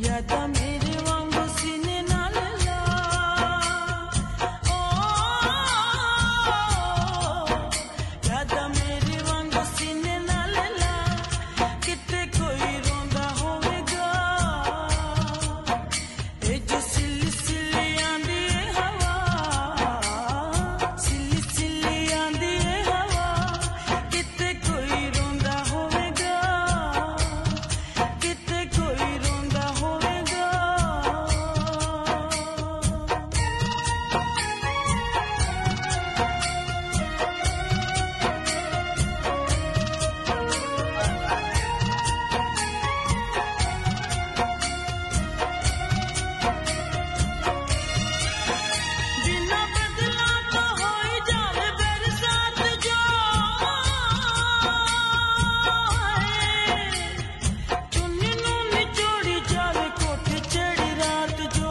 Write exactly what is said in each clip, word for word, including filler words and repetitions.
यादां मेरे वांगू सीने नाल ला ओ यादां मेरे वांगू सीने नाल ला किते कोई रोंदा होवेगा ए जो सिली सिली आंदी ए हवा सिली सिली आंदी ए हवा किते कोई रोंदा होवेगा किते कोई रोंदा होवेगा बिना बदला तो होई जावे बरसात जो चुन्नी नूं निचोड़ी जावे कोठी चढ़ी रात जो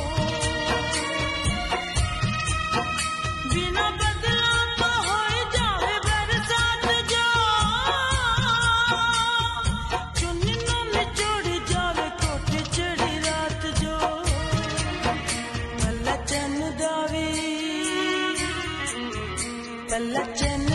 बिना बदला तो होई जावे बरसात जो चुन्नी नूं निचोड़ी जावे कोठी चढ़ी रात जो पल्ला चैन दा वी पल्ला चैन